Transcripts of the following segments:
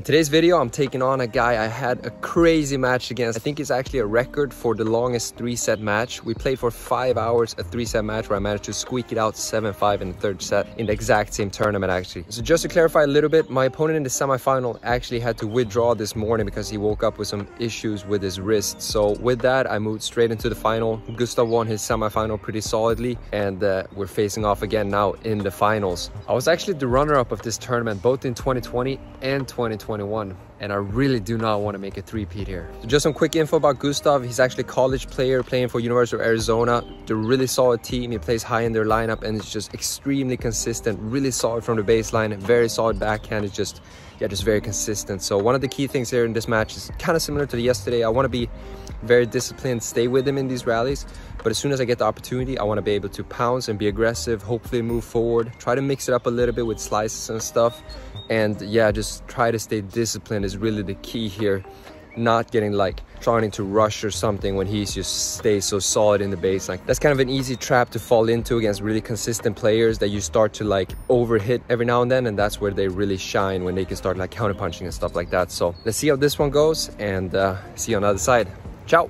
In today's video, I'm taking on a guy I had a crazy match against. I think it's actually a record for the longest 3-set match. We played for 5 hours, a 3-set match where I managed to squeak it out 7-5 in the third set in the exact same tournament actually. So just to clarify a little bit, my opponent in the semifinal actually had to withdraw this morning because he woke up with some issues with his wrist. So with that, I moved straight into the final. Gustaf won his semifinal pretty solidly, and we're facing off again now in the finals. I was actually the runner-up of this tournament both in 2020 and 2021, and I really do not want to make a three-peat here. So just some quick info about Gustaf. He's actually a college player playing for University of Arizona. They're a really solid team. He plays high in their lineup and is just extremely consistent, really solid from the baseline, very solid backhand. It's just very consistent. So one of the key things here in this match is kind of similar to yesterday. I want to be very disciplined, stay with him in these rallies, but as soon as I get the opportunity, I want to be able to pounce and be aggressive, hopefully move forward, try to mix it up a little bit with slices and stuff. And yeah, just try to stay disciplined is really the key here. Not getting like trying to rush or something when he's just stays so solid in the base. Like that's kind of an easy trap to fall into against really consistent players, that you start to like overhit every now and then, and that's where they really shine, when they can start like counterpunching and stuff like that. So let's see how this one goes, and see you on the other side. Ciao.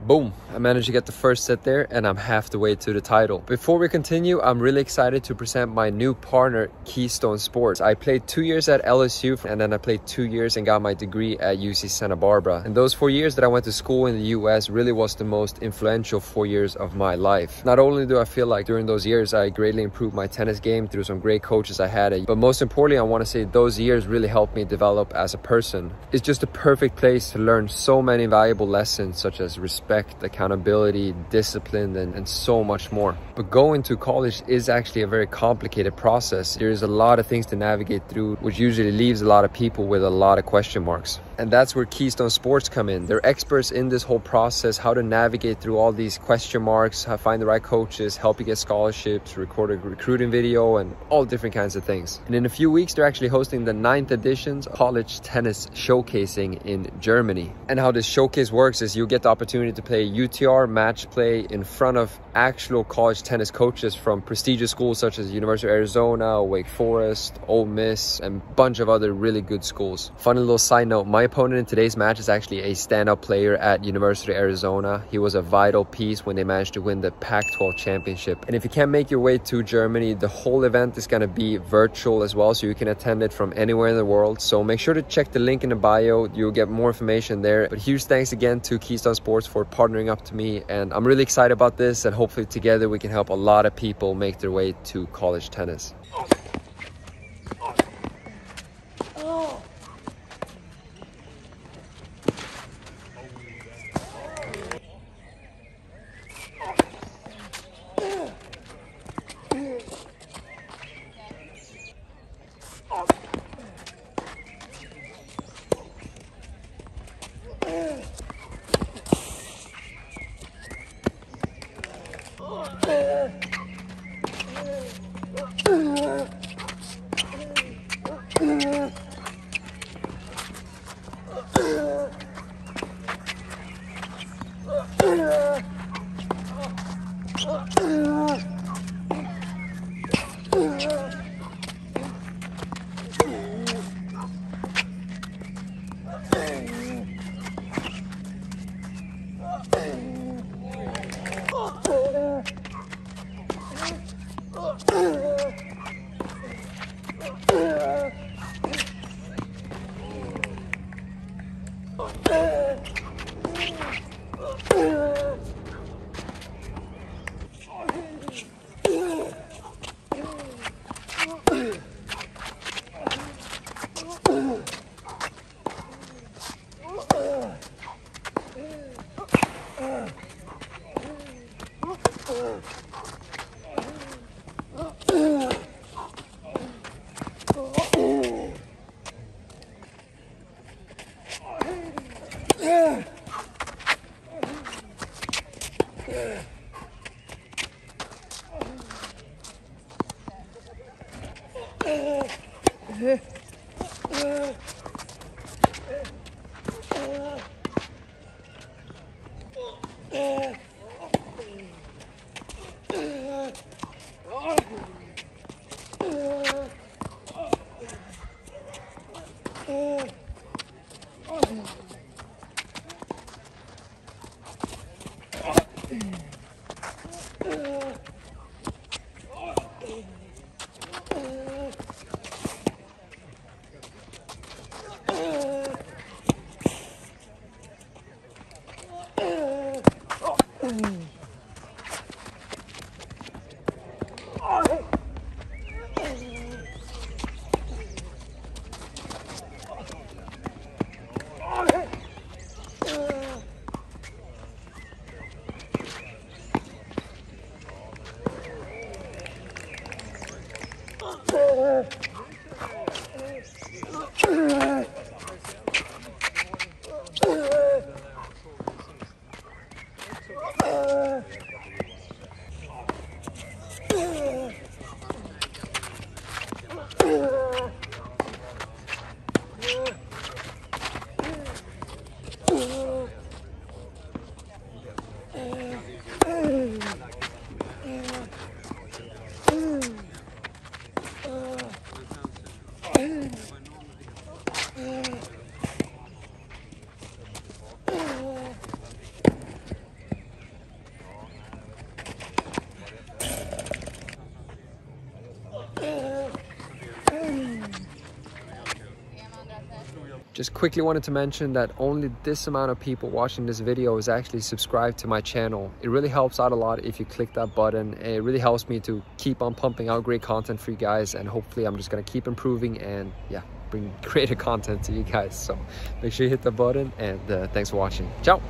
boom, I managed to get the first set there, and I'm half the way to the title. Before we continue, I'm really excited to present my new partner, Keystone Sports. I played 2 years at LSU, and then I played 2 years and got my degree at UC Santa Barbara. And those 4 years that I went to school in the US really was the most influential 4 years of my life. Not only do I feel like during those years I greatly improved my tennis game through some great coaches I had, but most importantly, I want to say those years really helped me develop as a person. It's just a perfect place to learn so many valuable lessons such as respect, accountability, discipline, and so much more. But going to college is actually a very complicated process. There's a lot of things to navigate through, which usually leaves a lot of people with a lot of question marks. And that's where Keystone Sports come in. They're experts in this whole process, how to navigate through all these question marks, how to find the right coaches, help you get scholarships, record a recruiting video, and all different kinds of things. And in a few weeks, they're actually hosting the 9th edition College Tennis Showcasing in Germany. And how this showcase works is you get the opportunity to play UTR match play in front of actual college tennis coaches from prestigious schools such as University of Arizona, Wake Forest, Ole Miss, and a bunch of other really good schools. Funny little side note, my opponent in today's match is actually a standout player at University of Arizona. He was a vital piece when they managed to win the Pac-12 championship. And if you can't make your way to Germany, the whole event is going to be virtual as well, so you can attend it from anywhere in the world. So make sure to check the link in the bio. You'll get more information there. But huge thanks again to Keystone Sports for partnering up to me, and I'm really excited about this, and hopefully together we can help a lot of people make their way to college tennis. Just quickly wanted to mention that only this amount of people watching this video is actually subscribed to my channel. It really helps out a lot if you click that button. It really helps me to keep on pumping out great content for you guys, and hopefully I'm just gonna keep improving and yeah, bring greater content to you guys. So make sure you hit the button, and thanks for watching. Ciao.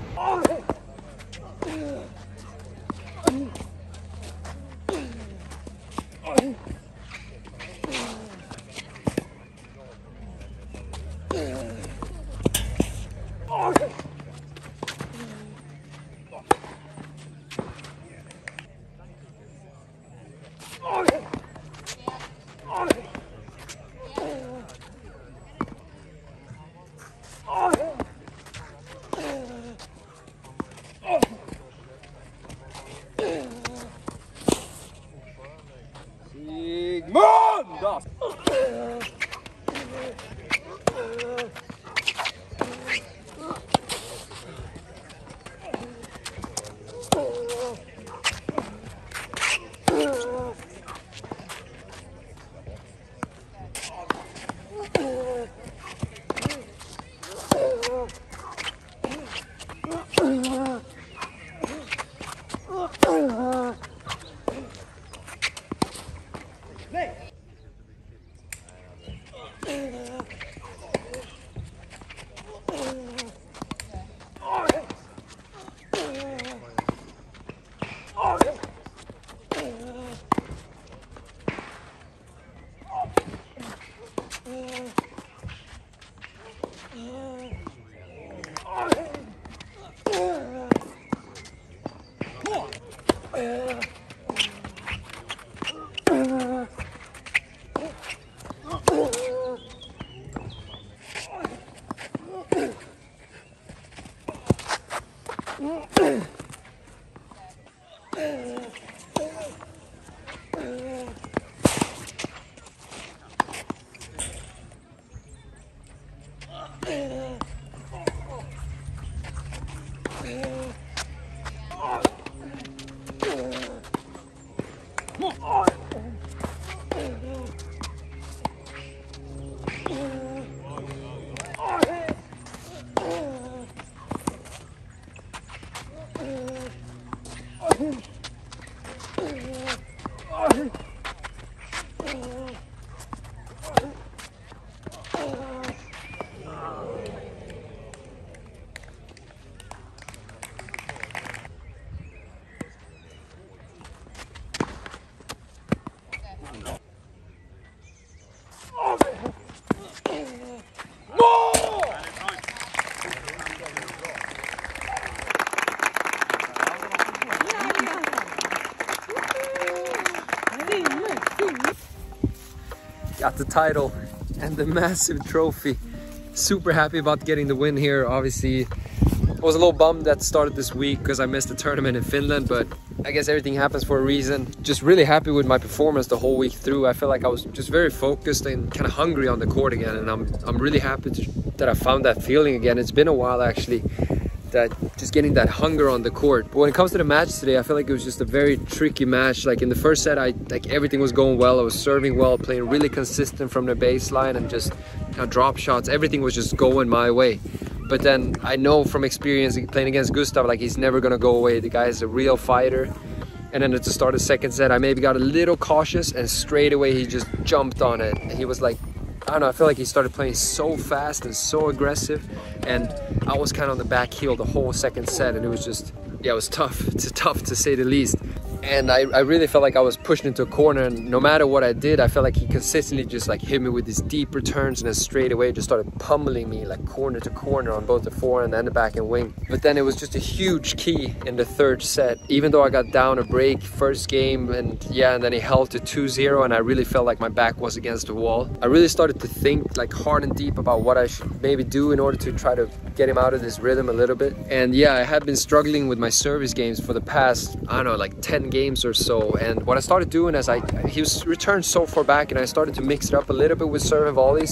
Got the title and the massive trophy. Super happy about getting the win here. Obviously, I was a little bummed that started this week because I missed the tournament in Finland, but I guess everything happens for a reason. Just really happy with my performance the whole week through. I feel like I was just very focused and kind of hungry on the court again, and I'm really happy that I found that feeling again. It's been a while actually, that just getting that hunger on the court. But when it comes to the match today, I feel like it was just a very tricky match. Like in the first set, everything was going well. I was serving well, playing really consistent from the baseline, and just drop shots. Everything was just going my way. But then I know from experience playing against Gustaf, like he's never gonna go away. The guy is a real fighter. And then at the start of the second set, I maybe got a little cautious, and straight away he just jumped on it. And he was like, I don't know, I feel like he started playing so fast and so aggressive, and I was kind of on the back heel the whole second set, and it was just, yeah, it was tough. It's tough to say the least. And I really felt like I was pushed into a corner, and no matter what I did, I felt like he consistently just like hit me with these deep returns, and then straight away just started pummeling me like corner to corner on both the forehand and the backhand wing. But then it was just a huge key in the third set. Even though I got down a break first game, and yeah, and then he held to 2-0, and I really felt like my back was against the wall. I really started to think like hard and deep about what I should maybe do in order to try to get him out of this rhythm a little bit. And yeah, I had been struggling with my service games for the past, I don't know, like 10 games or so. And what I started doing is he was returned so far back, and I started to mix it up a little bit with serve and volleys.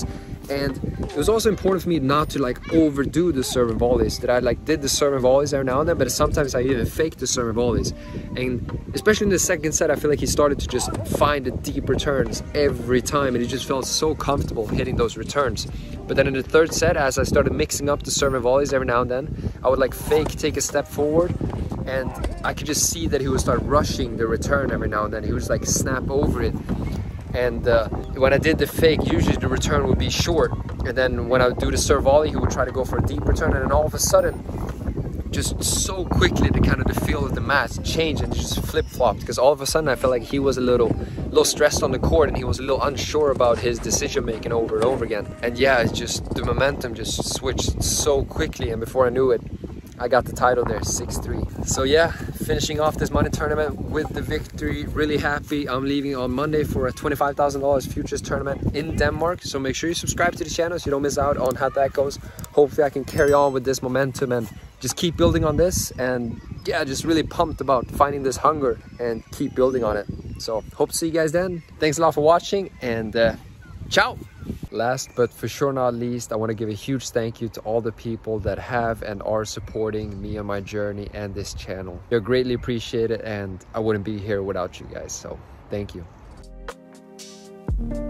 And it was also important for me not to like overdo the serve and volleys, that I like did the serve and volleys every now and then, but sometimes I even faked the serve and volleys. And especially in the second set, I feel like he started to just find the deep returns every time, and he just felt so comfortable hitting those returns. But then in the third set, as I started mixing up the serve and volleys every now and then, I would like fake take a step forward, and I could just see that he would start rushing the return every now and then. He would just like snap over it. And when I did the fake, usually the return would be short. And then when I would do the serve volley, he would try to go for a deep return. And then all of a sudden, just so quickly, the kind of the feel of the match changed and just flip-flopped. Because all of a sudden, I felt like he was a little stressed on the court, and he was a little unsure about his decision-making over and over again. And yeah, it's just the momentum just switched so quickly. And before I knew it, I got the title there, 6-3. So yeah, finishing off this money tournament with the victory. Really happy. I'm leaving on Monday for a $25,000 futures tournament in Denmark. So make sure you subscribe to the channel so you don't miss out on how that goes. Hopefully I can carry on with this momentum and just keep building on this. And yeah, just really pumped about finding this hunger and keep building on it. So hope to see you guys then. Thanks a lot for watching, and ciao. Last but for sure not least, I want to give a huge thank you to all the people that have and are supporting me on my journey and this channel. You're greatly appreciated, and I wouldn't be here without you guys, so thank you.